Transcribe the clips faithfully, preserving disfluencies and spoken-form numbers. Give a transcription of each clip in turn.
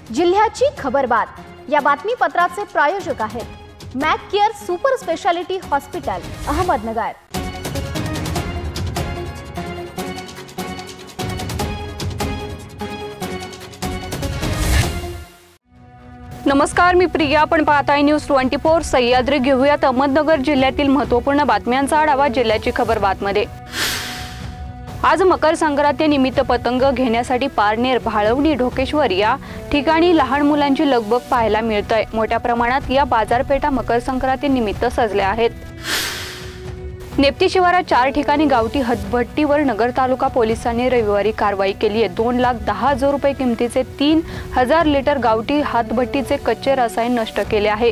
जिल्ह्याची खबरबात या बातमीपत्राचे प्रायोजक आहेत Mac Care super speciality hospital Ahmednagar. नमस्कार, मी प्रिया। आपण पाहताय न्यूज ट्वेंटी फोर सह्याद्री। घेऊयात अहमदनगर जिल्ह्यातील महत्त्वपूर्ण बातम्यांचा आढावा जिल्ह्याची खबरबातमध्ये। आज मकर संक्रांती निमित्त पतंग घेण्यासाठी पारनेर, भाळवणी, ढोकेश्वर या ठिकाणी लहान मुलांची लगबग पाहायला मिळते। मोठ्या प्रमाणात या बाजारपेठा मकर संक्रांती निमित्त सजल्या आहेत। नेप्ती शिवारात चार ठिकाणी गावठी हतभट्टीवर नगर तालुका पोलिसांनी रविवारी कारवाई केली आहे। दोन लाख दहा हजार रुपये किमतीचे तीन हजार लिटर गावठी हातभट्टीचे कच्चे रसायन नष्ट केले आहे।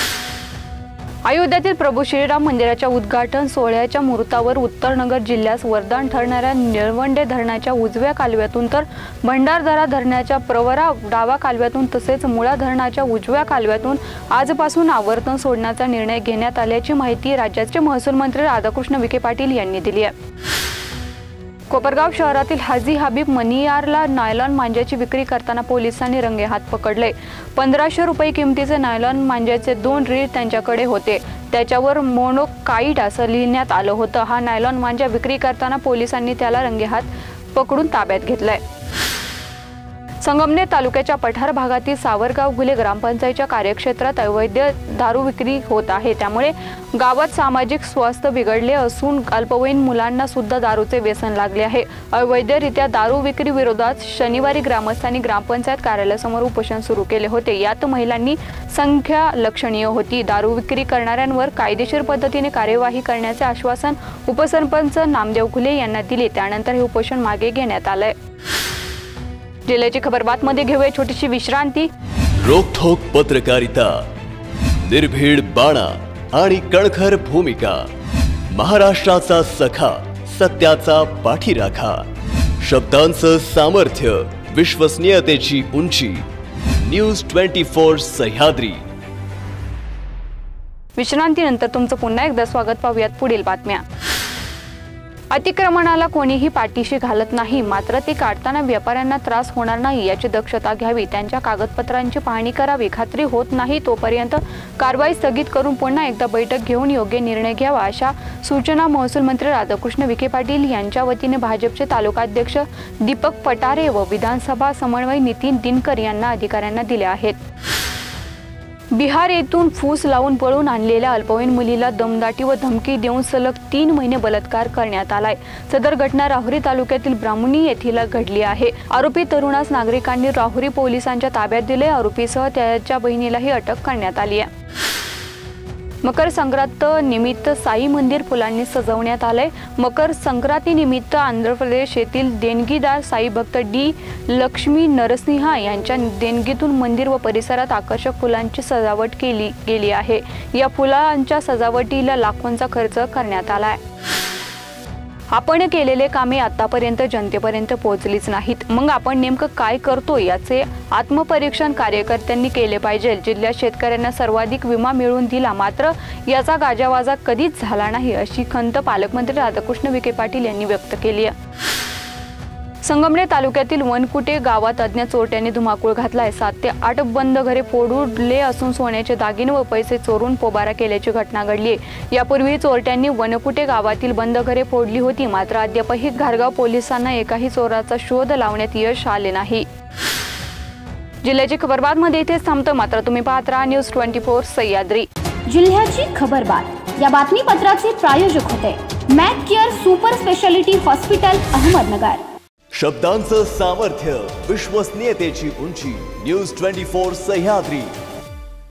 अयोध्यातील प्रभू श्रीराम मंदिराच्या उद्घाटन सोहळ्याच्या मुहूर्तावर उत्तरनगर जिल्ह्यास वरदान ठरणाऱ्या निळवंडे धरणाच्या उजव्या कालव्यातून तर भंडारदरा धरणाच्या प्रवरा डावा कालव्यातून तसेच मुळा धरणाच्या उजव्या कालव्यातून आजपासून आवर्तन सोडण्याचा निर्णय घेण्यात आल्याची माहिती राज्याचे महसूल मंत्री राधाकृष्ण विखे पाटील यांनी दिली आहे। कोपरगाव शहरातील हाजी हबीब मनियारला नायलॉन मांजाची विक्री करताना पोलिसांनी रंगेहात पकडले। पंधराशे रुपये किमतीचे नायलॉन मांजाचे दोन रीळ त्यांच्याकडे होते, त्याच्यावर मोनोकाईट असं लिहिण्यात आलं होतं। हा नायलॉन मांजा विक्री करताना पोलिसांनी त्याला रंगेहात पकडून ताब्यात घेतलाय। संगमनेर तालुक्याच्या पठार भागातील सावरगाव गुले ग्रामपंचायतच्या कार्यक्षेत्रात अवैध दारू विक्री होत आहे, त्यामुळे गावात सामाजिक स्वास्थ्य बिघडले असून अल्पवयीन मुलांना सुद्धा दारूचे व्यसन लागले आहे। अवैधरित्या दारू विक्री विरोधात शनिवारी ग्रामस्थांनी ग्रामपंचायत कार्यालयासमोर उपोषण सुरू केले होते। यात महिलांनी संख्या लक्षणीय होती। दारू विक्री करणाऱ्यांवर कायदेशीर पद्धतीने कार्यवाही करण्याचे आश्वासन उपसरपंच नामदेव घुले यांना दिले, त्यानंतर हे उपोषण मागे घेण्यात आले। जिल्ह्याची खबरबातमध्ये घेऊया छोटीशी विश्रांती। रोखोक पत्रकारिता, निर्भीड बाणा आणि कणखर भूमिका, महाराष्ट्राचा सखा, सत्याचा पाठीराखा, शब्दांचं सामर्थ्य, विश्वसनीयतेची उंची। News twenty four Sahyadri. विश्रांतीनंतर तुमचं पुन्हा एकदा स्वागत। पाहूयात पुढील बातम्या। अतिक्रमणाला कोणीही पाठीशी घालत नाही, मात्र ते काढताना व्यापाऱ्यांना त्रास होणार नाही याची दक्षता घ्यावी। त्यांच्या कागदपत्रांची पाहणी करावी। खात्री होत नाही तोपर्यंत कारवाई स्थगित करून पुन्हा एकदा बैठक घेऊन योग्य निर्णय घ्यावा, अशा सूचना महसूल मंत्री राधाकृष्ण विखे पाटील यांच्या वतीने भाजपचे तालुकाध्यक्ष दीपक पटारे व विधानसभा समन्वय नितीन दिनकर यांना अधिकाऱ्यांना दिल्या आहेत। बिहार येथून फूस लावून पळून आणलेल्या अल्पवयीन मुलीला दमदाटी व धमकी देऊन सलग तीन महिने बलात्कार करण्यात आलाय। सदर घटना राहुरी तालुक्यातील ब्राह्मणी येथील घडली आहे। आरोपी तरुणास नागरिकांनी राहुरी पोलिसांच्या ताब्यात दिले। आरोपीसह त्याच्या बहिणीलाही अटक करण्यात आली आहे। मकर संक्रांत निमित्त साई मंदिर फुलांनी सजवण्यात आले। मकर संक्रांती निमित्त आंध्र प्रदेश येथील देणगीदार साई भक्त डी लक्ष्मी नरसिंहा यांच्या देणगीतून मंदिर व परिसरात आकर्षक फुलांची सजावट केली गेली आहे। या फुलांच्या सजावटीला लाखोंचा खर्च करण्यात आला आहे। आपण केलेले कामे आतापर्यंत जनतेपर्यंत पोहोचलीच नाहीत, मग आपण नेमकं काय करतो याचे आत्मपरीक्षण कार्यकर्त्यांनी केले पाहिजे। जिल्ह्यात शेतकऱ्यांना सर्वाधिक विमा मिळवून दिला, मात्र याचा गाजावाजा कधीच झाला नाही, अशी खंत पालकमंत्री राधाकृष्ण विखे पाटील यांनी व्यक्त केली आहे। संगमनेर तालुक्यातील वनकुटे गावात अज्ञात चोरट्यांनी धुमाकूळ घातलाय। सात ते आठ बंद घरे फोडले असून सोन्याचे दागिने व पैसे चोरून पोबारा केल्याची घटना घडली आहे। यापूर्वी चोरट्यांनी वनकुटे गावातील बंद घरे फोडली होती, मात्र अद्यापही घारगाव पोलिसांना एकाही चोराचा शोध लावण्यात यश आले नाही। जिल्ह्याची खबरबातमध्ये इथेच थांबतो, मात्र तुम्ही पाहत राहा न्यूज ट्वेंटी फोर सह्याद्री। जिल्ह्याची खबरबात या बातमीपत्राचे प्रायोजक होते Mac Care super speciality hospital Ahmednagar. शब्दांचं सामर्थ्य, विश्वसनीयतेची उंची। News twenty four Sahyadri.